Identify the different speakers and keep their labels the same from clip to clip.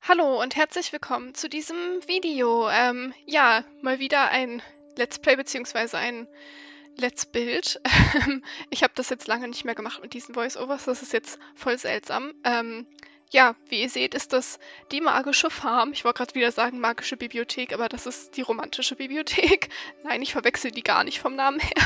Speaker 1: Hallo und herzlich willkommen zu diesem Video. Ja, mal wieder ein Let's Play beziehungsweise ein Let's Build. Ich habe das jetzt lange nicht mehr gemacht mit diesen Voice-Overs, das ist jetzt voll seltsam. Ja, wie ihr seht, ist das die magische Farm. Ich wollte gerade wieder sagen magische Bibliothek, aber das ist die romantische Bibliothek. Nein, ich verwechsel die gar nicht vom Namen her.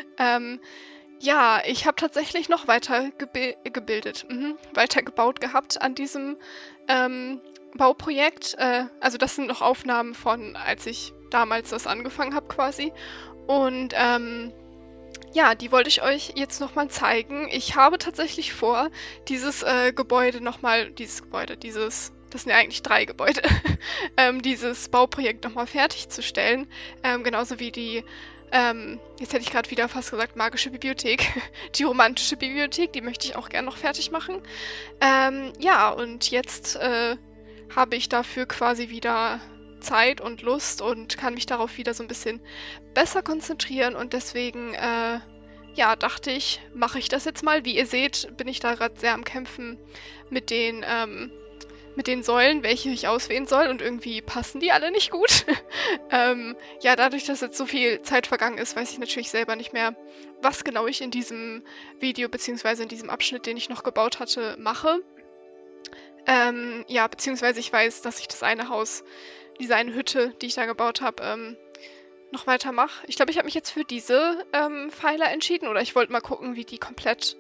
Speaker 1: Ja, ich habe tatsächlich noch weiter weiter gebaut gehabt an diesem Bauprojekt. Also das sind noch Aufnahmen von, als ich damals das angefangen habe quasi. Und ja, die wollte ich euch jetzt nochmal zeigen. Ich habe tatsächlich vor, dieses Gebäude nochmal, das sind ja eigentlich 3 Gebäude, dieses Bauprojekt nochmal fertigzustellen. Genauso wie die jetzt hätte ich gerade wieder fast gesagt magische Bibliothek. Die romantische Bibliothek, die möchte ich auch gern noch fertig machen. Ja, und jetzt habe ich dafür quasi wieder Zeit und Lust und kann mich darauf wieder so ein bisschen besser konzentrieren. Und deswegen, ja, dachte ich, mache ich das jetzt mal. Wie ihr seht, bin ich da gerade sehr am Kämpfen mit den Säulen, welche ich auswählen soll, und irgendwie passen die alle nicht gut. Ja, dadurch, dass jetzt so viel Zeit vergangen ist, weiß ich natürlich selber nicht mehr, was genau ich in diesem Video beziehungsweise in diesem Abschnitt, den ich noch gebaut hatte, mache. Ja, beziehungsweise ich weiß, dass ich das eine Haus, diese eine Hütte, die ich da gebaut habe, noch weitermache. Ich glaube, ich habe mich jetzt für diese Pfeiler entschieden, oder ich wollte mal gucken, wie die komplett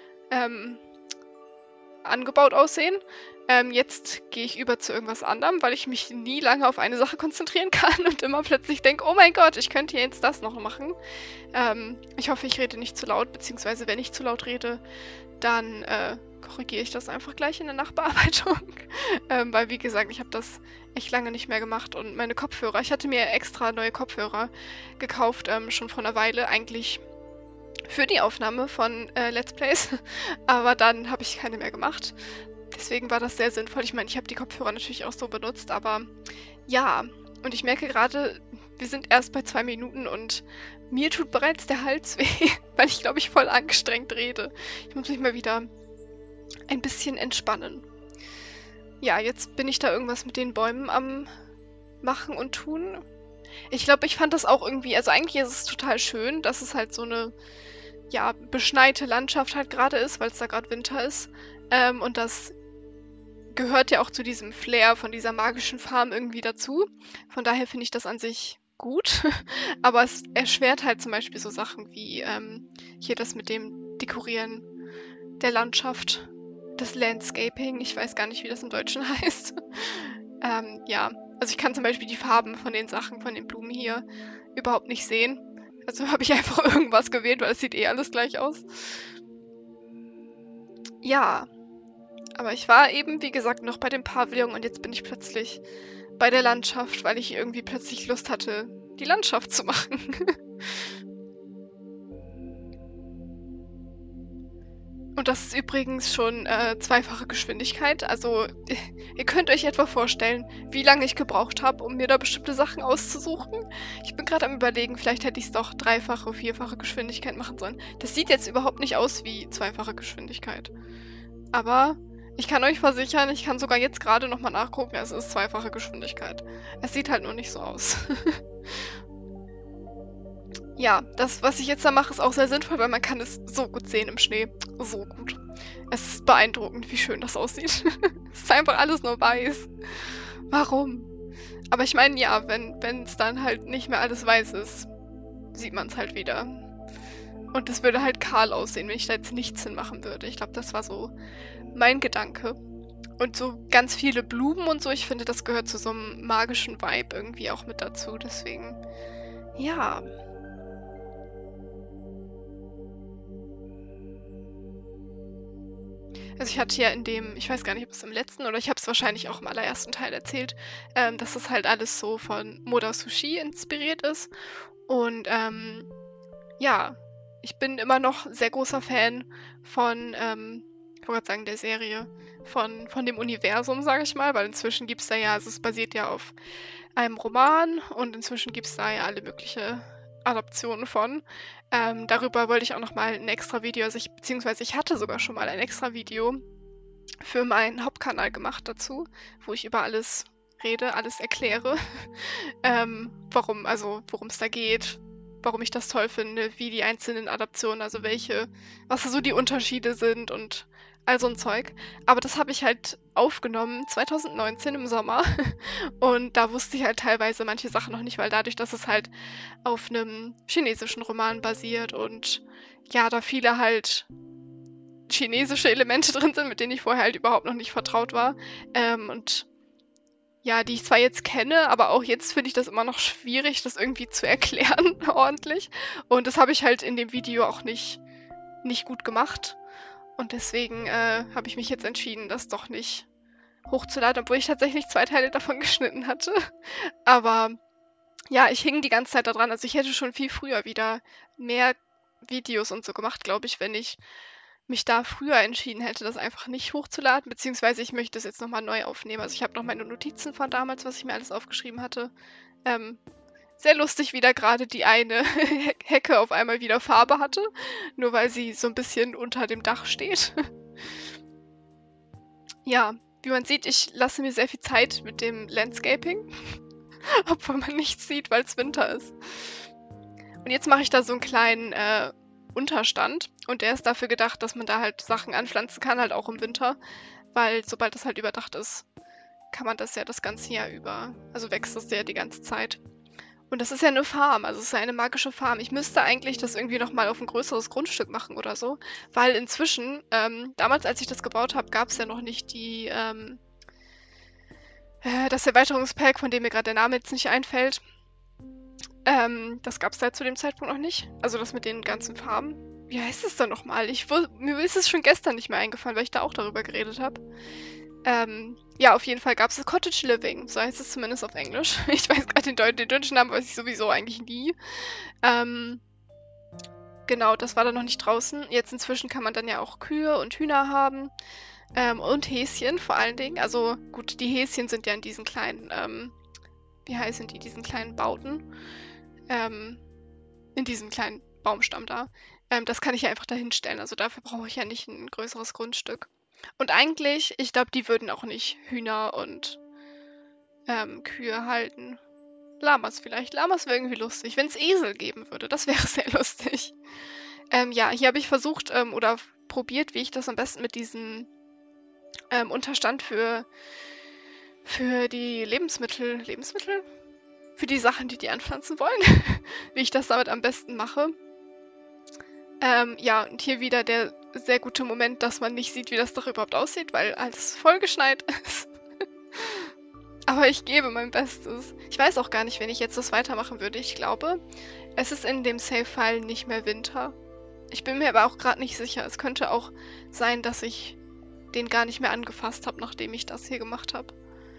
Speaker 1: angebaut aussehen. Jetzt gehe ich über zu irgendwas anderem, weil ich mich nie lange auf eine Sache konzentrieren kann und immer plötzlich denke, oh mein Gott, ich könnte jetzt das noch machen. Ich hoffe, ich rede nicht zu laut, beziehungsweise wenn ich zu laut rede, dann korrigiere ich das einfach gleich in der Nachbearbeitung. Weil, wie gesagt, ich habe das echt lange nicht mehr gemacht und meine Kopfhörer, ich hatte mir extra neue Kopfhörer gekauft, schon vor einer Weile, eigentlich für die Aufnahme von Let's Plays, aber dann habe ich keine mehr gemacht. Deswegen war das sehr sinnvoll. Ich meine, ich habe die Kopfhörer natürlich auch so benutzt, aber ja. Und ich merke gerade, wir sind erst bei 2 Minuten und mir tut bereits der Hals weh, weil ich, glaube ich, voll angestrengt rede. Ich muss mich mal wieder ein bisschen entspannen. Ja, jetzt bin ich da irgendwas mit den Bäumen am machen und tun. Ich glaube, ich fand das auch irgendwie, also eigentlich ist es total schön, dass es halt so eine, ja, beschneite Landschaft halt gerade ist, weil es da gerade Winter ist. Und das gehört ja auch zu diesem Flair von dieser magischen Farm irgendwie dazu. Von daher finde ich das an sich gut. Aber es erschwert halt zum Beispiel so Sachen wie hier das mit dem Dekorieren der Landschaft, das Landscaping. Ich weiß gar nicht, wie das im Deutschen heißt. Ja, also ich kann zum Beispiel die Farben von den Sachen, von den Blumen hier überhaupt nicht sehen. Also habe ich einfach irgendwas gewählt, weil es sieht eh alles gleich aus. Ja. Aber ich war eben, wie gesagt, noch bei dem Pavillon und jetzt bin ich plötzlich bei der Landschaft, weil ich irgendwie plötzlich Lust hatte, die Landschaft zu machen. Und das ist übrigens schon zweifache Geschwindigkeit. Also ihr könnt euch etwa vorstellen, wie lange ich gebraucht habe, um mir da bestimmte Sachen auszusuchen. Ich bin gerade am Überlegen, vielleicht hätte ich es doch dreifache, vierfache Geschwindigkeit machen sollen. Das sieht jetzt überhaupt nicht aus wie zweifache Geschwindigkeit. Aber ich kann euch versichern, ich kann sogar jetzt gerade nochmal nachgucken, es ist zweifache Geschwindigkeit. Es sieht halt nur nicht so aus. Ja, das, was ich jetzt da mache, ist auch sehr sinnvoll, weil man kann es so gut sehen im Schnee. So gut. Es ist beeindruckend, wie schön das aussieht. Es ist einfach alles nur weiß. Warum? Aber ich meine, ja, wenn es dann halt nicht mehr alles weiß ist, sieht man es halt wieder. Und es würde halt kahl aussehen, wenn ich da jetzt nichts hinmachen würde. Ich glaube, das war so mein Gedanke. Und so ganz viele Blumen und so, ich finde, das gehört zu so einem magischen Vibe irgendwie auch mit dazu. Deswegen, ja. Also ich hatte ja in dem, ich weiß gar nicht, ob es im letzten oder ich habe es wahrscheinlich auch im allerersten Teil erzählt, dass das halt alles so von Moda Sushi inspiriert ist. Und ja, ich bin immer noch sehr großer Fan von, ich wollte gerade sagen, der Serie, von dem Universum, sage ich mal, weil inzwischen gibt es da ja, also es basiert ja auf einem Roman und inzwischen gibt es da ja alle mögliche Adaptionen von. Darüber wollte ich auch noch mal ein extra Video, beziehungsweise ich hatte sogar schon mal ein extra Video für meinen Hauptkanal gemacht dazu, wo ich über alles rede, alles erkläre, worum es da geht, warum ich das toll finde, wie die einzelnen Adaptionen, also was da so die Unterschiede sind und all so ein Zeug. Aber das habe ich halt aufgenommen 2019 im Sommer und da wusste ich halt teilweise manche Sachen noch nicht, weil dadurch, dass es halt auf einem chinesischen Roman basiert und ja, da viele halt chinesische Elemente drin sind, mit denen ich vorher halt überhaupt noch nicht vertraut war. Und ja, die ich zwar jetzt kenne, aber auch jetzt finde ich das immer noch schwierig, das irgendwie zu erklären ordentlich. Und das habe ich halt in dem Video auch nicht gut gemacht. Und deswegen habe ich mich jetzt entschieden, das doch nicht hochzuladen, obwohl ich tatsächlich 2 Teile davon geschnitten hatte. Aber ja, ich hing die ganze Zeit da dran. Also ich hätte schon viel früher wieder mehr Videos und so gemacht, glaube ich, wenn ich mich da früher entschieden hätte, das einfach nicht hochzuladen, beziehungsweise ich möchte es jetzt nochmal neu aufnehmen. Also ich habe noch meine Notizen von damals, was ich mir alles aufgeschrieben hatte. Sehr lustig, wie da gerade die eine Hecke auf einmal wieder Farbe hatte, nur weil sie so ein bisschen unter dem Dach steht. Ja, wie man sieht, ich lasse mir sehr viel Zeit mit dem Landscaping, obwohl man nichts sieht, weil es Winter ist. Und jetzt mache ich da so einen kleinen Unterstand und der ist dafür gedacht, dass man da halt Sachen anpflanzen kann, halt auch im Winter, weil sobald das halt überdacht ist, kann man das ja das ganze Jahr über, also wächst das ja die ganze Zeit. Und das ist ja eine Farm, also es ist ja eine magische Farm. Ich müsste eigentlich das irgendwie nochmal auf ein größeres Grundstück machen oder so, weil inzwischen, damals als ich das gebaut habe, gab es ja noch nicht das Erweiterungspack, von dem mir gerade der Name jetzt nicht einfällt. Das gab es da zu dem Zeitpunkt noch nicht. Also das mit den ganzen Farben. Wie heißt es denn nochmal? Mir ist es schon gestern nicht mehr eingefallen, weil ich da auch darüber geredet habe. Ja, auf jeden Fall gab es das Cottage Living. So heißt es zumindest auf Englisch. Ich weiß gerade den deutschen Namen, weiß ich sowieso eigentlich nie. Genau, das war dann noch nicht draußen. Jetzt inzwischen kann man dann ja auch Kühe und Hühner haben. Und Häschen vor allen Dingen. Also gut, die Häschen sind ja in diesen kleinen, wie heißen die, diesen kleinen Bauten. In diesem kleinen Baumstamm da. Das kann ich ja einfach dahin stellen. Also dafür brauche ich ja nicht ein größeres Grundstück. Und eigentlich, ich glaube, die würden auch nicht Hühner und Kühe halten. Lamas vielleicht. Lamas wäre irgendwie lustig. Wenn es Esel geben würde, das wäre sehr lustig. Ja, hier habe ich versucht oder probiert, wie ich das am besten mit diesem Unterstand für die Lebensmittel? Für die Sachen, die anpflanzen wollen. Wie ich das damit am besten mache. Ja, und hier wieder der sehr gute Moment, dass man nicht sieht, wie das doch überhaupt aussieht, weil alles vollgeschneit ist. Aber ich gebe mein Bestes. Ich weiß auch gar nicht, wenn ich jetzt das weitermachen würde. Ich glaube, es ist in dem Save-File nicht mehr Winter. Ich bin mir aber auch gerade nicht sicher. Es könnte auch sein, dass ich den gar nicht mehr angefasst habe, nachdem ich das hier gemacht habe.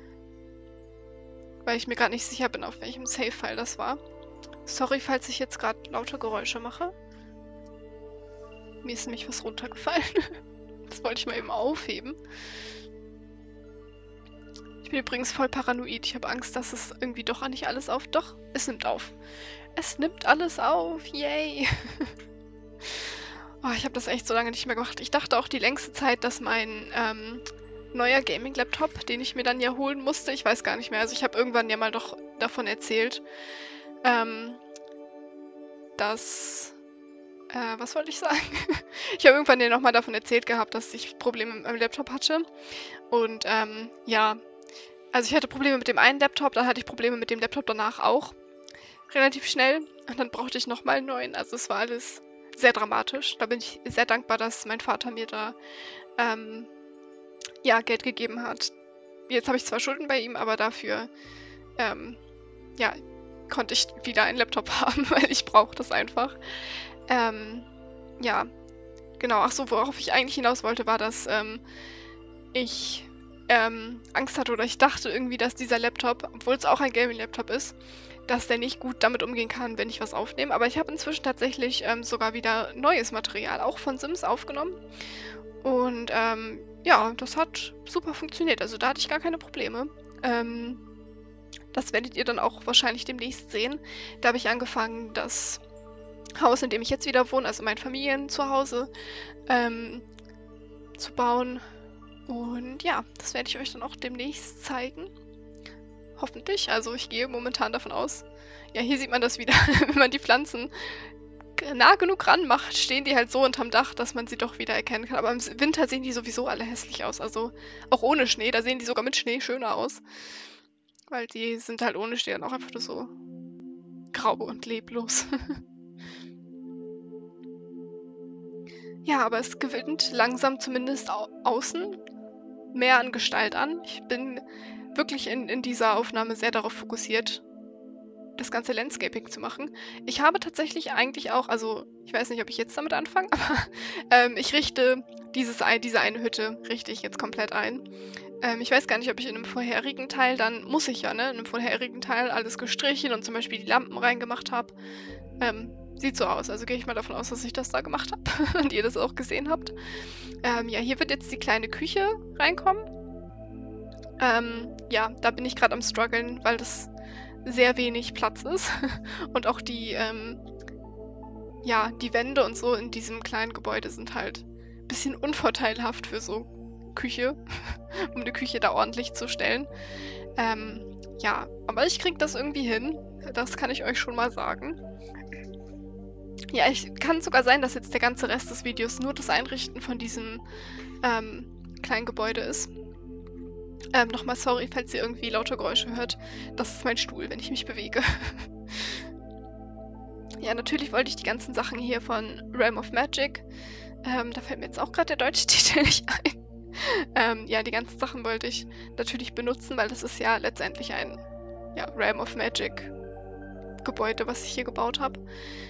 Speaker 1: Weil ich mir gerade nicht sicher bin, auf welchem Save-File das war. Sorry, falls ich jetzt gerade laute Geräusche mache. Mir ist nämlich was runtergefallen. Das wollte ich mal eben aufheben. Ich bin übrigens voll paranoid. Ich habe Angst, dass es irgendwie doch nicht alles auf... Doch, es nimmt auf. Es nimmt alles auf. Yay. Oh, ich habe das echt so lange nicht mehr gemacht. Ich dachte auch die längste Zeit, dass mein neuer Gaming-Laptop, den ich mir dann ja holen musste, ich weiß gar nicht mehr. Also ich habe irgendwann ja mal doch davon erzählt, dass... was wollte ich sagen? Ich habe irgendwann ja nochmal davon erzählt gehabt, dass ich Probleme mit meinem Laptop hatte. Und ja, also ich hatte Probleme mit dem einen Laptop, dann hatte ich Probleme mit dem Laptop danach auch. Relativ schnell. Und dann brauchte ich nochmal einen neuen. Also es war alles sehr dramatisch. Da bin ich sehr dankbar, dass mein Vater mir da ja, Geld gegeben hat. Jetzt habe ich zwar Schulden bei ihm, aber dafür ja, konnte ich wieder einen Laptop haben, weil ich brauche das einfach. Ja, genau. Ach so, worauf ich eigentlich hinaus wollte, war, dass ich Angst hatte oder ich dachte irgendwie, dass dieser Laptop, obwohl es auch ein Gaming-Laptop ist, dass der nicht gut damit umgehen kann, wenn ich was aufnehme. Aber ich habe inzwischen tatsächlich sogar wieder neues Material, auch von Sims, aufgenommen. Und ja, das hat super funktioniert. Also da hatte ich gar keine Probleme. Das werdet ihr dann auch wahrscheinlich demnächst sehen. Da habe ich angefangen, das Haus, in dem ich jetzt wieder wohne, also mein Familienzuhause, zu bauen. Und ja, das werde ich euch dann auch demnächst zeigen. Hoffentlich. Also ich gehe momentan davon aus. Ja, hier sieht man das wieder. Wenn man die Pflanzen nah genug ranmacht, stehen die halt so unterm Dach, dass man sie doch wieder erkennen kann. Aber im Winter sehen die sowieso alle hässlich aus. Also auch ohne Schnee. Da sehen die sogar mit Schnee schöner aus. Weil die sind halt ohne Schnee dann auch einfach nur so grau und leblos. Ja, aber es gewinnt langsam zumindest außen mehr an Gestalt an. Ich bin wirklich in dieser Aufnahme sehr darauf fokussiert, das ganze Landscaping zu machen. Ich habe tatsächlich eigentlich auch, also ich weiß nicht, ob ich jetzt damit anfange, aber ich richte diese eine Hütte richte ich jetzt komplett ein. Ich weiß gar nicht, ob ich in einem vorherigen Teil, dann muss ich ja, ne, in einem vorherigen Teil alles gestrichen und zum Beispiel die Lampen reingemacht habe. Sieht so aus, also gehe ich mal davon aus, dass ich das da gemacht habe und ihr das auch gesehen habt. Ja, hier wird jetzt die kleine Küche reinkommen. Ja, da bin ich gerade am struggeln, weil das sehr wenig Platz ist und auch ja, die Wände und so in diesem kleinen Gebäude sind halt ein bisschen unvorteilhaft für so Küche, um die Küche da ordentlich zu stellen. Ja, aber ich krieg das irgendwie hin. Das kann ich euch schon mal sagen. Ja, kann sogar sein, dass jetzt der ganze Rest des Videos nur das Einrichten von diesem kleinen Gebäude ist. Nochmal sorry, falls ihr irgendwie laute Geräusche hört. Das ist mein Stuhl, wenn ich mich bewege. Ja, natürlich wollte ich die ganzen Sachen hier von Realm of Magic. Da fällt mir jetzt auch gerade der deutsche Titel nicht ein. Ja, die ganzen Sachen wollte ich natürlich benutzen, weil das ist ja letztendlich ein Realm of Magic Gebäude, was ich hier gebaut habe.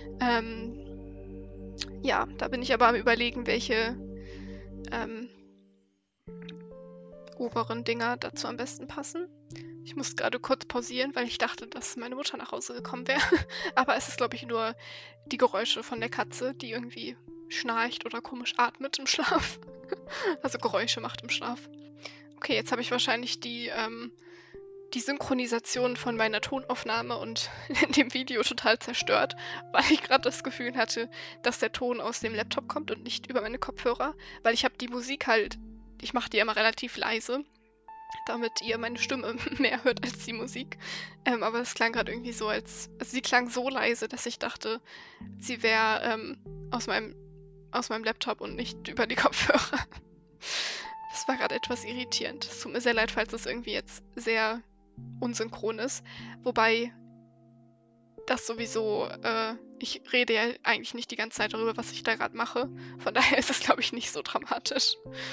Speaker 1: Ja, da bin ich aber am Überlegen, welche oberen Dinger dazu am besten passen. Ich muss gerade kurz pausieren, weil ich dachte, dass meine Mutter nach Hause gekommen wäre. Aber es ist, glaube ich, nur die Geräusche von der Katze, die irgendwie schnarcht oder komisch atmet im Schlaf. Also Geräusche macht im Schlaf. Okay, jetzt habe ich wahrscheinlich die Synchronisation von meiner Tonaufnahme und in dem Video total zerstört, weil ich gerade das Gefühl hatte, dass der Ton aus dem Laptop kommt und nicht über meine Kopfhörer, weil ich habe die Musik halt, ich mache die immer relativ leise, damit ihr meine Stimme mehr hört als die Musik. Aber es klang gerade irgendwie so, also sie klang so leise, dass ich dachte, sie wäre aus meinem Laptop und nicht über die Kopfhörer. Das war gerade etwas irritierend. Es tut mir sehr leid, falls das irgendwie jetzt sehr unsynchron ist. Wobei das sowieso, ich rede ja eigentlich nicht die ganze Zeit darüber, was ich da gerade mache. Von daher ist es, glaube ich, nicht so dramatisch.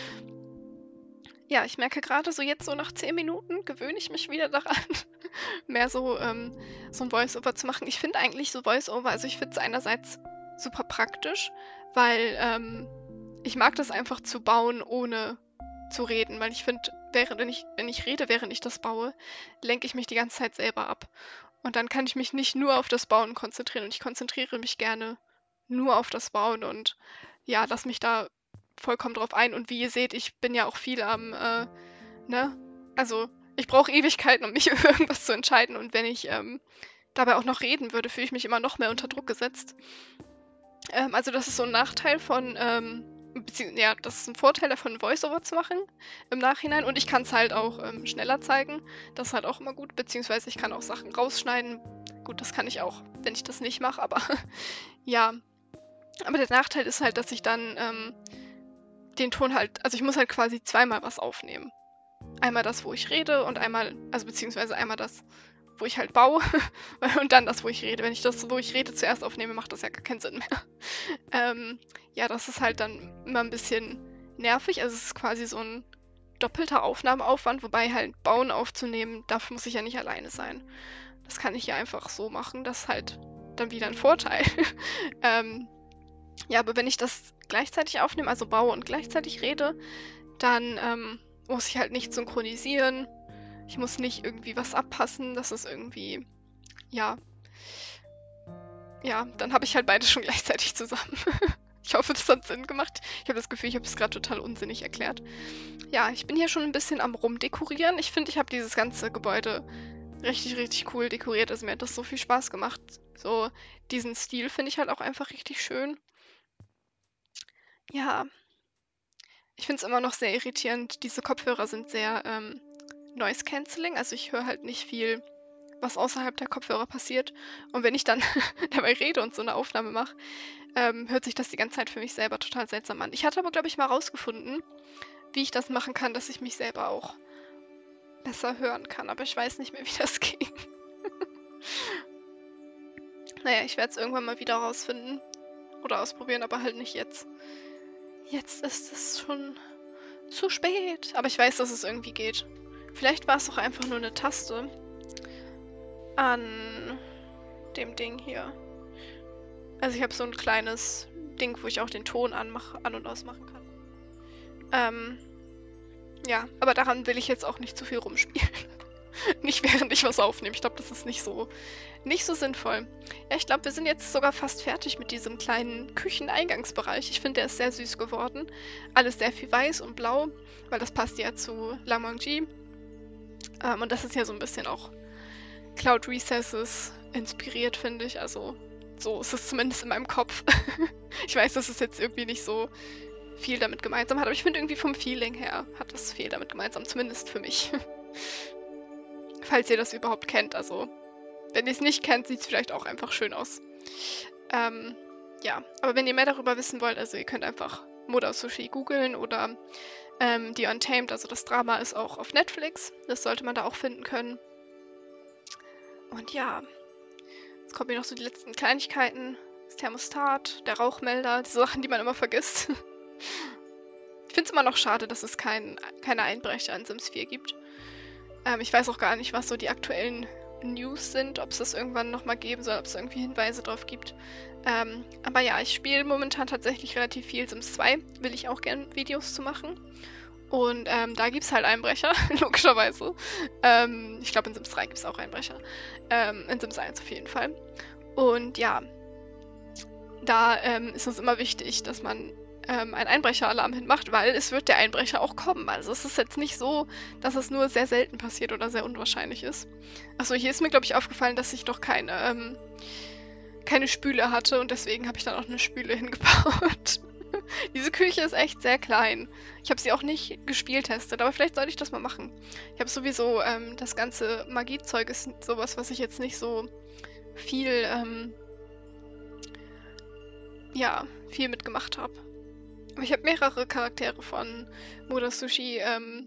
Speaker 1: Ja, ich merke gerade, so jetzt so nach 10 Minuten gewöhne ich mich wieder daran, mehr so ein Voice-Over zu machen. Ich finde eigentlich so Voice-Over, also ich finde es einerseits super praktisch, weil ich mag das einfach zu bauen, ohne zu reden, weil ich finde, wenn ich rede, während ich das baue, lenke ich mich die ganze Zeit selber ab. Und dann kann ich mich nicht nur auf das Bauen konzentrieren und ich konzentriere mich gerne nur auf das Bauen und ja, lass mich da vollkommen drauf ein. Und wie ihr seht, ich bin ja auch viel am, ne? Also, ich brauche Ewigkeiten, um mich für irgendwas zu entscheiden. Und wenn ich dabei auch noch reden würde, fühle ich mich immer noch mehr unter Druck gesetzt. Also, das ist so ein Nachteil von, ja, das ist ein Vorteil davon, Voice-Over zu machen im Nachhinein. Und ich kann es halt auch schneller zeigen. Das ist halt auch immer gut. Beziehungsweise ich kann auch Sachen rausschneiden. Gut, das kann ich auch, wenn ich das nicht mache. Aber ja. Aber der Nachteil ist halt, dass ich dann den Ton halt, also ich muss halt quasi zweimal was aufnehmen. Einmal das, wo ich rede und einmal, also beziehungsweise einmal das, wo ich halt baue und dann das, wo ich rede. Wenn ich das, wo ich rede, zuerst aufnehme, macht das ja gar keinen Sinn mehr. Ja, das ist halt dann immer ein bisschen nervig. Also es ist quasi so ein doppelter Aufnahmeaufwand, wobei halt Bauen aufzunehmen, dafür muss ich ja nicht alleine sein. Das kann ich ja einfach so machen. Das ist halt dann wieder ein Vorteil. Ja, aber wenn ich das gleichzeitig aufnehme, also baue und gleichzeitig rede, dann muss ich halt nicht synchronisieren. Ich muss nicht irgendwie was abpassen. Das ist irgendwie, ja, dann habe ich halt beides schon gleichzeitig zusammen. Ich hoffe, das hat Sinn gemacht. Ich habe das Gefühl, ich habe es gerade total unsinnig erklärt. Ja, ich bin hier schon ein bisschen am Rumdekorieren. Ich finde, ich habe dieses ganze Gebäude richtig, richtig cool dekoriert. Also mir hat das so viel Spaß gemacht. So diesen Stil finde ich halt auch einfach richtig schön. Ja, Ich finde es immer noch sehr irritierend. Diese Kopfhörer sind sehr Noise Cancelling. Also ich höre halt nicht viel, was außerhalb der Kopfhörer passiert. Und wenn ich dann dabei rede und so eine Aufnahme mache, hört sich das die ganze Zeit für mich selber total seltsam an. Ich hatte aber, glaube ich, mal rausgefunden, wie ich das machen kann, dass ich mich selber auch besser hören kann. Aber ich weiß nicht mehr, wie das ging. Naja, ich werde es irgendwann mal wieder rausfinden. Oder ausprobieren, aber halt nicht jetzt. Jetzt ist es schon zu spät. Aber ich weiß, dass es irgendwie geht. Vielleicht war es auch einfach nur eine Taste an dem Ding hier. Also ich habe so ein kleines Ding, wo ich auch den Ton an- und ausmachen kann. Ja, aber daran will ich jetzt auch nicht zu viel rumspielen. Nicht während ich was aufnehme. Ich glaube, das ist nicht so sinnvoll. Ja, ich glaube, wir sind jetzt sogar fast fertig mit diesem kleinen Kücheneingangsbereich. Ich finde, der ist sehr süß geworden. Alles sehr viel weiß und blau, weil das passt ja zu Lamangji. Und das ist ja so ein bisschen auch Cloud Recesses inspiriert, finde ich. Also so ist es zumindest in meinem Kopf. Ich weiß, dass es jetzt irgendwie nicht so viel damit gemeinsam hat, aber ich finde irgendwie vom Feeling her hat das viel damit gemeinsam, zumindest für mich. Falls ihr das überhaupt kennt, also wenn ihr es nicht kennt, sieht es vielleicht auch einfach schön aus. Ja, aber wenn ihr mehr darüber wissen wollt, also ihr könnt einfach Moda Sushi googeln oder The Untamed, also das Drama ist auch auf Netflix, das sollte man da auch finden können. Und ja, jetzt kommen hier noch so die letzten Kleinigkeiten, das Thermostat, der Rauchmelder, die Sachen, die man immer vergisst. Ich finde es immer noch schade, dass es keine Einbrecher in Sims 4 gibt. Ich weiß auch gar nicht, was so die aktuellen News sind, ob es das irgendwann nochmal geben soll, ob es irgendwie Hinweise drauf gibt. Aber ja, ich spiele momentan tatsächlich relativ viel Sims 2, will ich auch gerne Videos zu machen. Und da gibt es halt Einbrecher, logischerweise. Ich glaube, in Sims 3 gibt es auch Einbrecher. In Sims 1 auf jeden Fall. Und ja, da ist es immer wichtig, dass man einen Einbrecheralarm hinmacht, weil es wird der Einbrecher auch kommen. Also es ist jetzt nicht so, dass es nur sehr selten passiert oder sehr unwahrscheinlich ist. Achso, hier ist mir, glaube ich, aufgefallen, dass ich noch keine Spüle hatte und deswegen habe ich dann auch eine Spüle hingebaut. Diese Küche ist echt sehr klein. Ich habe sie auch nicht gespieltestet, aber vielleicht sollte ich das mal machen. Ich habe sowieso, das ganze Magiezeug ist sowas, was ich jetzt nicht so viel, ja, viel mitgemacht habe. Aber ich habe mehrere Charaktere von Moda Sushi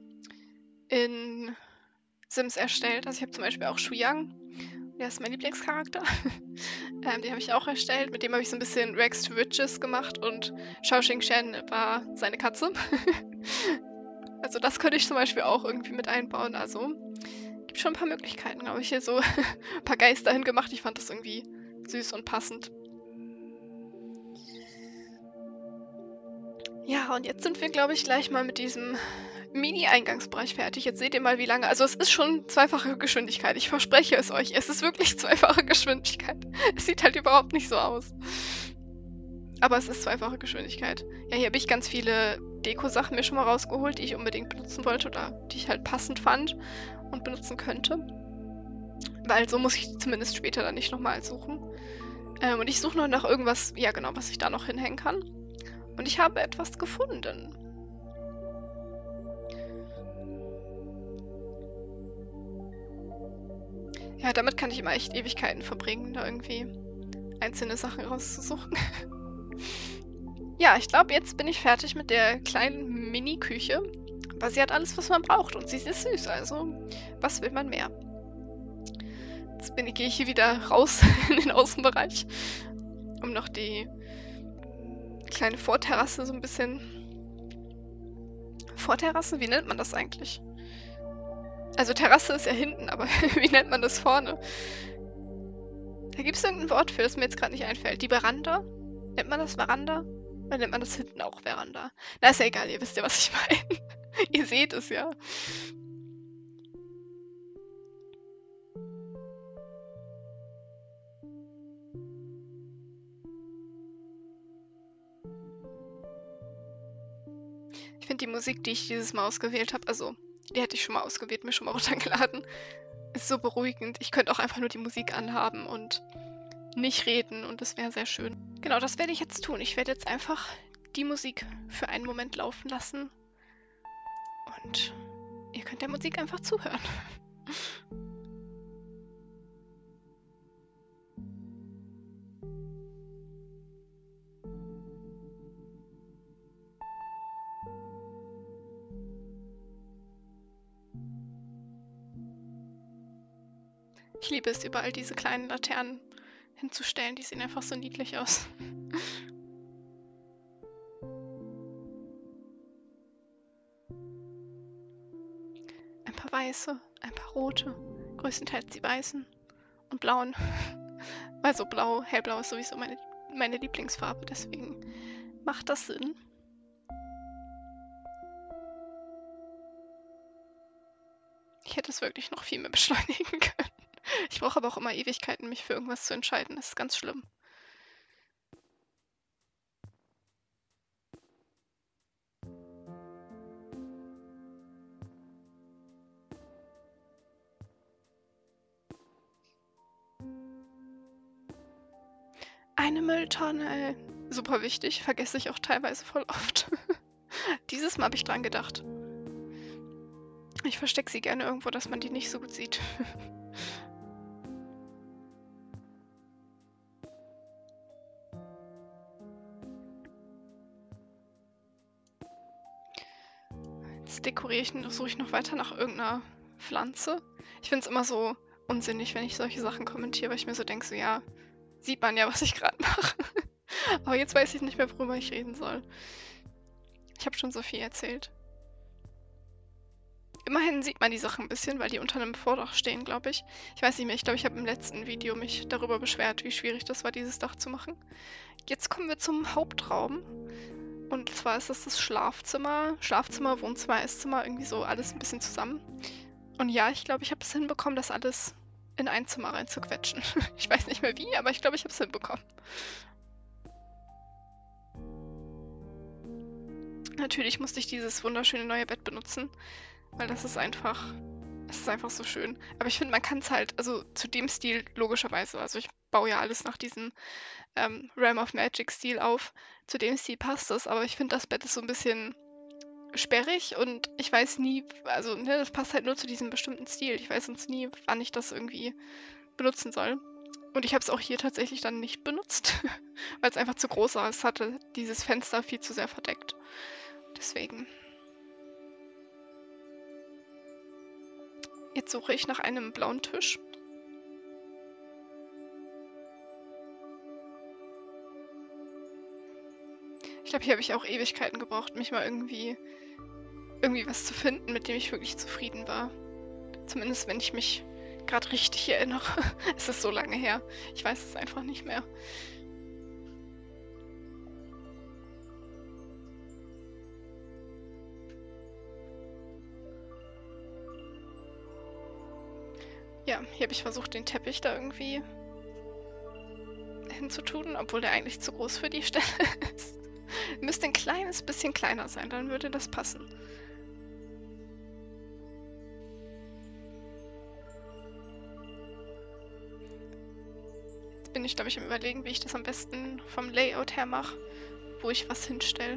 Speaker 1: in Sims erstellt. Also ich habe zum Beispiel auch Shuyang. Der ist mein Lieblingscharakter. Den habe ich auch erstellt. Mit dem habe ich so ein bisschen Rags to Riches gemacht und Shao Xing-Shen war seine Katze. Also das könnte ich zum Beispiel auch irgendwie mit einbauen. Also gibt schon ein paar Möglichkeiten, glaube ich. Hier so ein paar Geister hingemacht. Ich fand das irgendwie süß und passend. Ja, und jetzt sind wir, glaube ich, gleich mal mit diesem Mini-Eingangsbereich fertig. Jetzt seht ihr mal, wie lange. Also es ist schon zweifache Geschwindigkeit. Ich verspreche es euch. Es ist wirklich zweifache Geschwindigkeit. Es sieht halt überhaupt nicht so aus. Aber es ist zweifache Geschwindigkeit. Ja, hier habe ich ganz viele Deko-Sachen mir schon mal rausgeholt, die ich unbedingt benutzen wollte oder die ich halt passend fand und benutzen könnte. Weil so muss ich zumindest später dann nicht nochmal suchen. Und ich suche noch nach irgendwas, ja genau, was ich da noch hinhängen kann. Und ich habe etwas gefunden. Ja, damit kann ich immer echt Ewigkeiten verbringen, da irgendwie einzelne Sachen rauszusuchen. Ja, ich glaube, jetzt bin ich fertig mit der kleinen Mini-Küche. Aber sie hat alles, was man braucht. Und sie ist süß, also was will man mehr? Jetzt gehe ich hier wieder raus in den Außenbereich, um noch die kleine Vorterrasse so ein bisschen... Vorterrasse? Wie nennt man das eigentlich? Also Terrasse ist ja hinten, aber wie nennt man das vorne? Da gibt es irgendein Wort für, das mir jetzt gerade nicht einfällt. Die Veranda? Nennt man das Veranda? Oder nennt man das hinten auch Veranda? Na, ist ja egal, ihr wisst ja, was ich meine. Ihr seht es ja. Ich finde die Musik, die ich dieses Mal ausgewählt habe, also die hätte ich schon mal ausgewählt, mir schon mal runtergeladen, ist so beruhigend. Ich könnte auch einfach nur die Musik anhaben und nicht reden und das wäre sehr schön. Genau, das werde ich jetzt tun. Ich werde jetzt einfach die Musik für einen Moment laufen lassen Und ihr könnt der Musik einfach zuhören. Ich liebe es, überall diese kleinen Laternen hinzustellen. Die sehen einfach so niedlich aus. Ein paar weiße, ein paar rote, größtenteils die weißen und blauen. Also blau, hellblau ist sowieso meine Lieblingsfarbe, deswegen macht das Sinn. Ich hätte es wirklich noch viel mehr beschleunigen können. Ich brauche aber auch immer Ewigkeiten, mich für irgendwas zu entscheiden. Das ist ganz schlimm. Eine Mülltonne. Super wichtig, vergesse ich auch teilweise voll oft. Dieses Mal habe ich dran gedacht. Ich verstecke sie gerne irgendwo, dass man die nicht so gut sieht. Jetzt suche ich noch weiter nach irgendeiner Pflanze. Ich finde es immer so unsinnig, wenn ich solche Sachen kommentiere, weil ich mir so denke, so ja, sieht man ja, was ich gerade mache. Aber jetzt weiß ich nicht mehr, worüber ich reden soll. Ich habe schon so viel erzählt. Immerhin sieht man die Sachen ein bisschen, weil die unter einem Vordach stehen, glaube ich. Ich weiß nicht mehr, ich glaube, ich habe im letzten Video mich darüber beschwert, wie schwierig das war, dieses Dach zu machen. Jetzt kommen wir zum Hauptraum. Und zwar ist das Schlafzimmer, Wohnzimmer, Esszimmer, irgendwie so alles ein bisschen zusammen. Und ja, ich glaube, ich habe es hinbekommen, das alles in ein Zimmer reinzuquetschen. Ich weiß nicht mehr wie, aber ich glaube, ich habe es hinbekommen. Natürlich musste ich dieses wunderschöne neue Bett benutzen, weil das ist einfach so schön. Aber ich finde, man kann es halt, also zu dem Stil logischerweise, also ich baue ja alles nach diesem Realm of Magic Stil auf. Zu dem Stil passt es, aber ich finde, das Bett ist so ein bisschen sperrig und ich weiß nie, also ne, das passt halt nur zu diesem bestimmten Stil. Ich weiß sonst nie, wann ich das irgendwie benutzen soll. Und ich habe es auch hier tatsächlich dann nicht benutzt, weil es einfach zu groß war. Es hatte dieses Fenster viel zu sehr verdeckt. Deswegen. Jetzt suche ich nach einem blauen Tisch. Ich glaube, hier habe ich auch Ewigkeiten gebraucht, mich mal irgendwie was zu finden, mit dem ich wirklich zufrieden war. Zumindest, wenn ich mich gerade richtig erinnere. Es ist so lange her. Ich weiß es einfach nicht mehr. Ja, hier habe ich versucht, den Teppich da irgendwie hinzutun, obwohl der eigentlich zu groß für die Stelle ist. Müsste ein kleines bisschen kleiner sein, dann würde das passen. Jetzt bin ich, glaube ich, am Überlegen, wie ich das am besten vom Layout her mache, wo ich was hinstelle.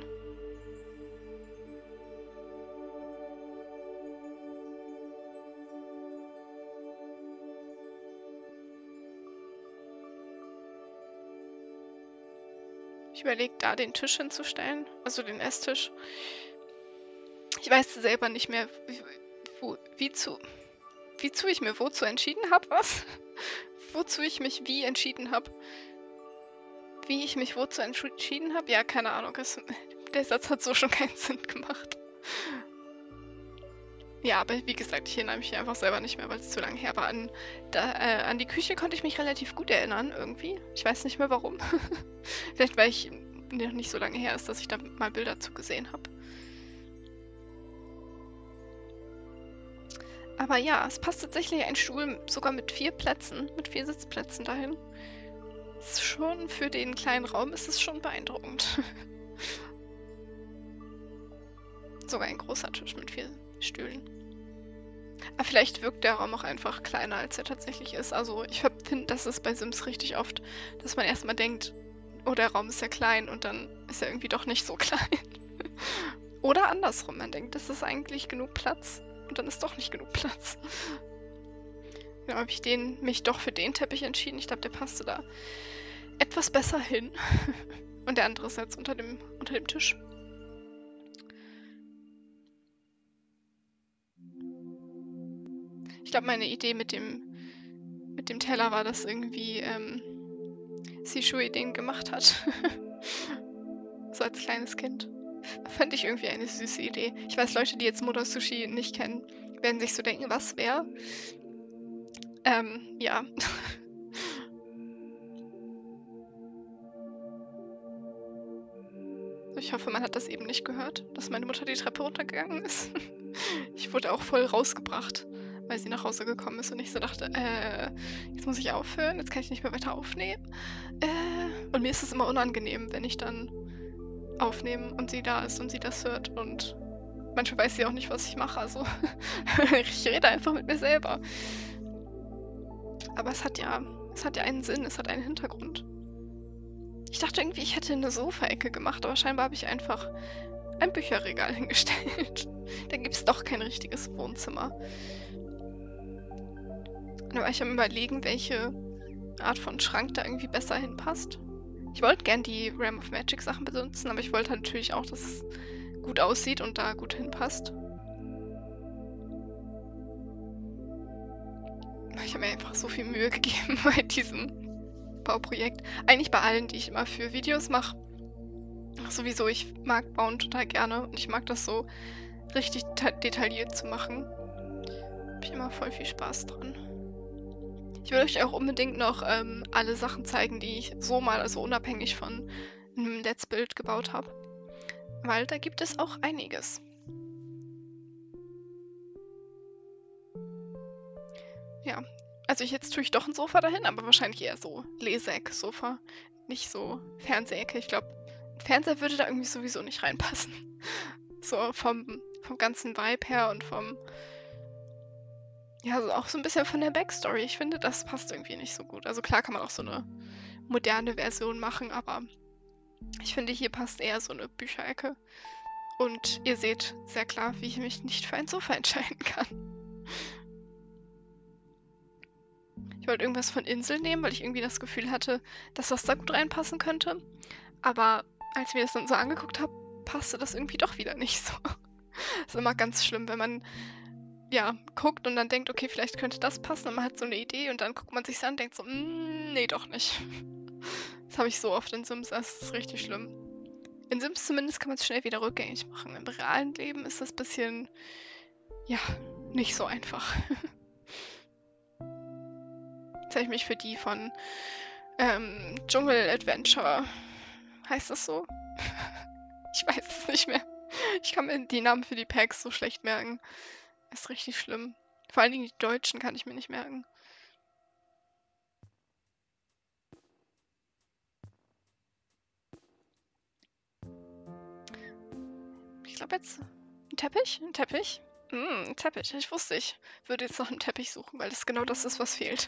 Speaker 1: Ich überlege, da den Tisch hinzustellen, also den Esstisch. Ich weiß selber nicht mehr, wozu ich mir wozu entschieden habe, was? Wozu ich mich wie entschieden habe. Wie ich mich wozu entschieden habe? Ja, keine Ahnung. Der Satz hat so schon keinen Sinn gemacht. Ja, aber wie gesagt, ich erinnere mich einfach selber nicht mehr, weil es zu lange her war. An die Küche konnte ich mich relativ gut erinnern, irgendwie. Ich weiß nicht mehr warum. Vielleicht, weil ich noch nicht so lange her ist, dass ich da mal Bilder zu gesehen habe. Aber ja, es passt tatsächlich ein Stuhl sogar mit 4 Plätzen, mit 4 Sitzplätzen dahin. Ist schon für den kleinen Raum ist es schon beeindruckend. Sogar ein großer Tisch mit 4 Stühlen. Aber vielleicht wirkt der Raum auch einfach kleiner, als er tatsächlich ist. Also ich finde, das ist bei Sims richtig oft, dass man erstmal denkt, oh, der Raum ist ja klein und dann ist er irgendwie doch nicht so klein. Oder andersrum, man denkt, das ist eigentlich genug Platz und dann ist doch nicht genug Platz. Genau, habe ich mich doch für den Teppich entschieden. Ich glaube, der passte da etwas besser hin. Und der andere ist jetzt unter dem Tisch. Ich glaube, meine Idee mit dem Teller war, dass irgendwie Sishui den gemacht hat. So als kleines Kind. Fand ich irgendwie eine süße Idee. Ich weiß, Leute, die jetzt Mutter Sushi nicht kennen, werden sich so denken, was wäre? Ja. Ich hoffe, man hat das eben nicht gehört, dass meine Mutter die Treppe runtergegangen ist. Ich wurde auch voll rausgebracht, weil sie nach Hause gekommen ist und ich so dachte, jetzt muss ich aufhören, jetzt kann ich nicht mehr weiter aufnehmen. Und mir ist es immer unangenehm, wenn ich dann aufnehme und sie da ist und sie das hört und manchmal weiß sie auch nicht, was ich mache, also ich rede einfach mit mir selber. Aber es hat ja einen Sinn, es hat einen Hintergrund. Ich dachte irgendwie, ich hätte eine Sofaecke gemacht, aber scheinbar habe ich einfach ein Bücherregal hingestellt. Da gibt es doch kein richtiges Wohnzimmer. Und da war ich am Überlegen, welche Art von Schrank da irgendwie besser hinpasst. Ich wollte gern die Realm of Magic Sachen benutzen, aber ich wollte halt natürlich auch, dass es gut aussieht und da gut hinpasst. Ich habe mir einfach so viel Mühe gegeben bei diesem Bauprojekt. Eigentlich bei allen, die ich immer für Videos mache. Sowieso, ich mag Bauen total gerne und ich mag das so richtig detailliert zu machen. Habe ich immer voll viel Spaß dran. Ich will euch auch unbedingt noch alle Sachen zeigen, die ich so mal, also unabhängig von einem Let's Build gebaut habe. Weil da gibt es auch einiges. Ja, also jetzt tue ich doch ein Sofa dahin, aber wahrscheinlich eher so Leseeck-Sofa, nicht so Fernsehecke. Ich glaube, ein Fernseher würde da irgendwie sowieso nicht reinpassen. So vom ganzen Vibe her und ja, so auch so ein bisschen von der Backstory. Ich finde, das passt irgendwie nicht so gut. Also klar kann man auch so eine moderne Version machen, aber ich finde, hier passt eher so eine Bücherecke. Und ihr seht sehr klar, wie ich mich nicht für ein Sofa entscheiden kann. Ich wollte irgendwas von Insel nehmen, weil ich irgendwie das Gefühl hatte, dass das da gut reinpassen könnte. Aber als ich mir das dann so angeguckt habe, passte das irgendwie doch wieder nicht so. Ist immer ganz schlimm, wenn man ja guckt und dann denkt, okay, vielleicht könnte das passen und man hat so eine Idee und dann guckt man sich an und denkt so, nee, doch nicht. Das habe ich so oft in Sims, das ist richtig schlimm. In Sims zumindest kann man es schnell wieder rückgängig machen. Im realen Leben ist das ein bisschen, ja, nicht so einfach. Jetzt habe ich mich für die von Dschungel Adventure, heißt das so? Ich weiß es nicht mehr. Ich kann mir die Namen für die Packs so schlecht merken. Ist richtig schlimm. Vor allen Dingen die Deutschen kann ich mir nicht merken. Ich glaube jetzt ein Teppich? Ein Teppich? Ein Teppich. Ich wusste, ich würde jetzt noch einen Teppich suchen, weil das genau das ist, was fehlt.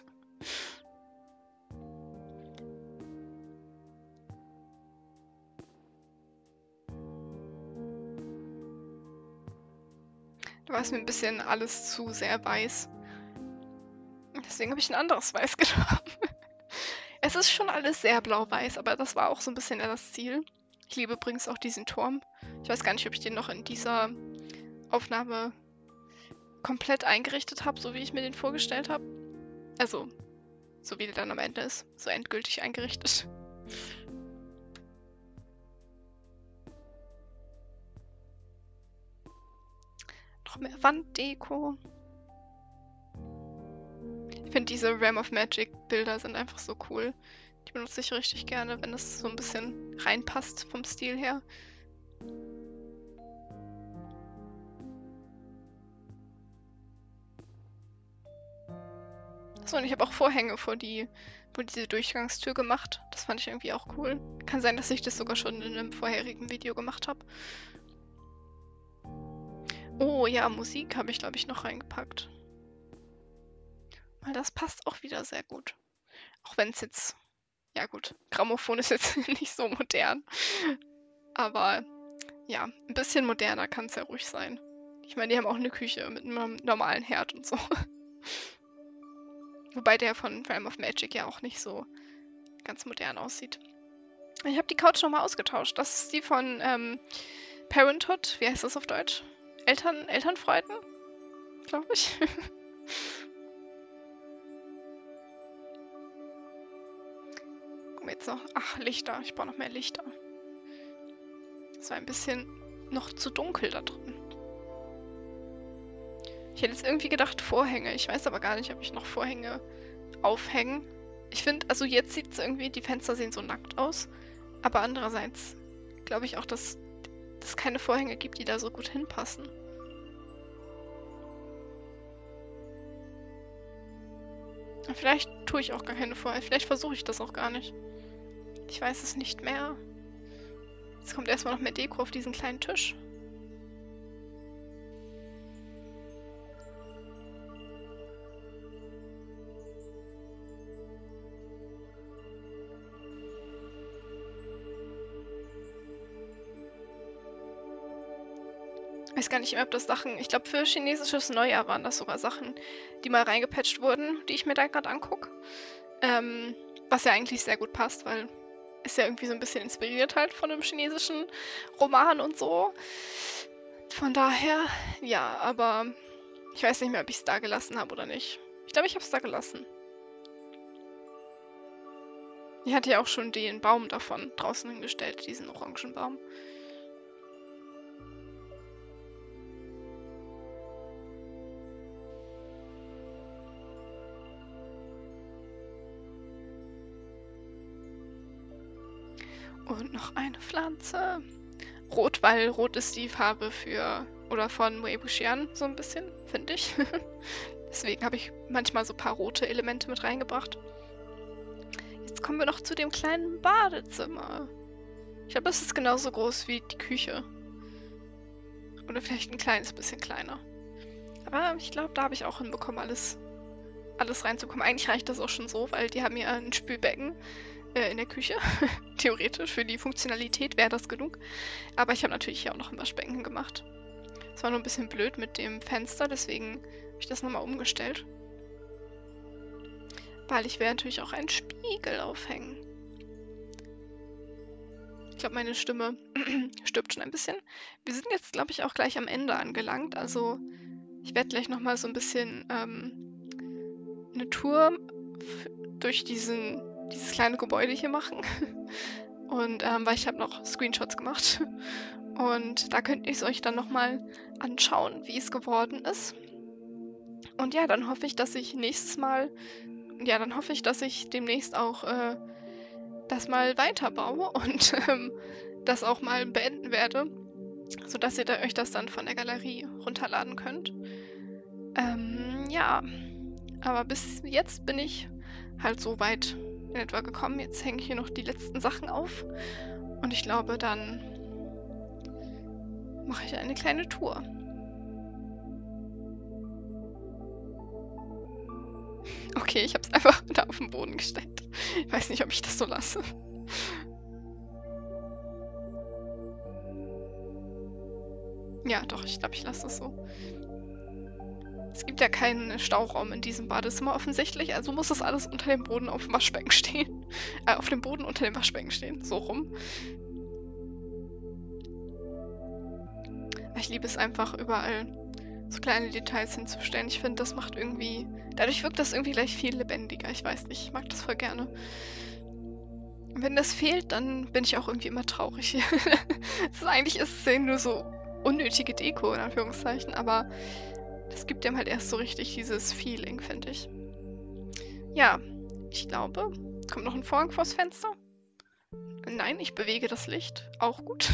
Speaker 1: Da war es mir ein bisschen alles zu sehr weiß. Deswegen habe ich ein anderes Weiß genommen. Es ist schon alles sehr blau-weiß, aber das war auch so ein bisschen eher das Ziel. Ich liebe übrigens auch diesen Turm. Ich weiß gar nicht, ob ich den noch in dieser Aufnahme komplett eingerichtet habe, so wie ich mir den vorgestellt habe. Also, so wie der dann am Ende ist. So endgültig eingerichtet. Noch mehr Wanddeko. Ich finde diese Realm of Magic Bilder sind einfach so cool. Die benutze ich richtig gerne, wenn es so ein bisschen reinpasst vom Stil her. Achso, und ich habe auch Vorhänge vor diese Durchgangstür gemacht. Das fand ich irgendwie auch cool. Kann sein, dass ich das sogar schon in einem vorherigen Video gemacht habe. Oh ja, Musik habe ich, glaube ich, noch reingepackt. Weil das passt auch wieder sehr gut. Auch wenn es jetzt, ja gut, Grammophon ist jetzt nicht so modern. Aber ja, ein bisschen moderner kann es ja ruhig sein. Ich meine, die haben auch eine Küche mit einem normalen Herd und so. Wobei der von Realm of Magic ja auch nicht so ganz modern aussieht. Ich habe die Couch nochmal ausgetauscht. Das ist die von Parenthood. Wie heißt das auf Deutsch? Elternfreuden, glaube ich. Gucken wir jetzt noch. Ach, Lichter. Ich brauche noch mehr Lichter. Es war ein bisschen noch zu dunkel da drin. Ich hätte jetzt irgendwie gedacht Vorhänge. Ich weiß aber gar nicht, ob ich noch Vorhänge aufhängen. Ich finde, also jetzt sieht es irgendwie, die Fenster sehen so nackt aus. Aber andererseits glaube ich auch, dass es keine Vorhänge gibt, die da so gut hinpassen. Vielleicht tue ich auch gar keine Vorhänge. Vielleicht versuche ich das auch gar nicht. Ich weiß es nicht mehr. Jetzt kommt erstmal noch mehr Deko auf diesen kleinen Tisch. Ich weiß gar nicht mehr, ob das Sachen, ich glaube für chinesisches Neujahr waren das sogar Sachen, die mal reingepatcht wurden, die ich mir da gerade angucke. Was ja eigentlich sehr gut passt, weil ist ja irgendwie so ein bisschen inspiriert halt von einem chinesischen Roman und so. Von daher, ja, aber ich weiß nicht mehr, ob ich es da gelassen habe oder nicht. Ich glaube, ich habe es da gelassen. Ich hatte ja auch schon den Baum davon draußen hingestellt, diesen Orangenbaum. Und noch eine Pflanze. Rot, weil Rot ist die Farbe für, oder von Moebiuschian so ein bisschen, finde ich. Deswegen habe ich manchmal so ein paar rote Elemente mit reingebracht. Jetzt kommen wir noch zu dem kleinen Badezimmer. Ich glaube, das ist genauso groß wie die Küche. Oder vielleicht ein kleines bisschen kleiner. Aber ich glaube, da habe ich auch hinbekommen, alles reinzukommen. Eigentlich reicht das auch schon so, weil die haben ja ein Spülbecken in der Küche. Theoretisch, für die Funktionalität wäre das genug. Aber ich habe natürlich hier auch noch ein Waschbecken gemacht. Es war nur ein bisschen blöd mit dem Fenster, deswegen habe ich das nochmal umgestellt. Weil ich werde natürlich auch einen Spiegel aufhängen. Ich glaube, meine Stimme stirbt schon ein bisschen. Wir sind jetzt, glaube ich, auch gleich am Ende angelangt. Also ich werde gleich nochmal so ein bisschen eine Tour durch dieses kleine Gebäude hier machen. Und weil ich habe noch Screenshots gemacht. Und da könnt ihr es euch dann nochmal anschauen, wie es geworden ist. Und ja, dann hoffe ich, dass ich demnächst auch das mal weiterbaue und das auch mal beenden werde, sodass ihr euch das dann von der Galerie runterladen könnt. Ja, aber bis jetzt bin ich halt so weit in etwa gekommen. Jetzt hänge ich hier noch die letzten Sachen auf und ich glaube, dann mache ich eine kleine Tour. Okay, ich habe es einfach da auf den Boden gestellt. Ich weiß nicht, ob ich das so lasse. Ja, doch, ich glaube, ich lasse das so. Es gibt ja keinen Stauraum in diesem Badezimmer offensichtlich, also muss das alles unter dem Boden auf dem Waschbecken stehen. Auf dem Boden unter dem Waschbecken stehen, so rum. Ich liebe es einfach, überall so kleine Details hinzustellen. Ich finde, das macht irgendwie... Dadurch wirkt das irgendwie gleich viel lebendiger. Ich weiß nicht, ich mag das voll gerne. Und wenn das fehlt, dann bin ich auch irgendwie immer traurig. Eigentlich ist es ja nur so unnötige Deko, in Anführungszeichen, aber das gibt dem halt erst so richtig dieses Feeling, finde ich. Ja, ich glaube, kommt noch ein Vorhang vors Fenster? Nein, ich bewege das Licht. Auch gut.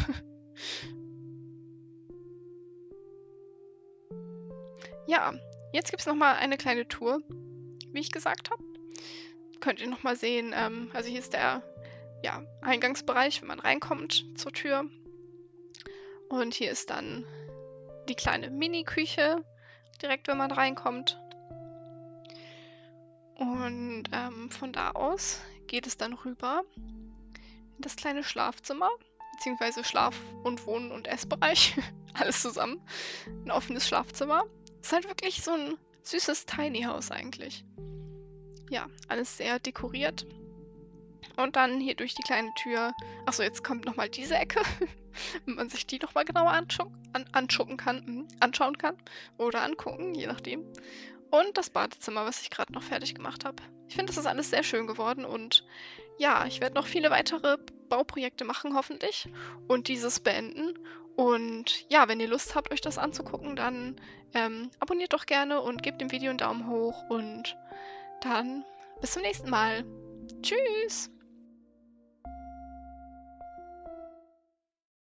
Speaker 1: Ja, jetzt gibt es nochmal eine kleine Tour, wie ich gesagt habe. Könnt ihr nochmal sehen, also hier ist der Eingangsbereich, wenn man reinkommt zur Tür. Und hier ist dann die kleine Mini-Küche, direkt wenn man reinkommt. Und von da aus geht es dann rüber in das kleine Schlafzimmer. beziehungsweise Schlaf- und Wohn- und Essbereich. Alles zusammen. Ein offenes Schlafzimmer. Ist halt wirklich so ein süßes Tiny House eigentlich. Ja, alles sehr dekoriert. Und dann hier durch die kleine Tür. Achso, jetzt kommt nochmal diese Ecke. Wenn man sich die nochmal genauer anschauen kann. Oder angucken, je nachdem. Und das Badezimmer, was ich gerade noch fertig gemacht habe. Ich finde, das ist alles sehr schön geworden und ja, ich werde noch viele weitere Bauprojekte machen, hoffentlich. Und dieses beenden. Und ja, wenn ihr Lust habt, euch das anzugucken, dann abonniert doch gerne und gebt dem Video einen Daumen hoch. Und dann bis zum nächsten Mal. Tschüss!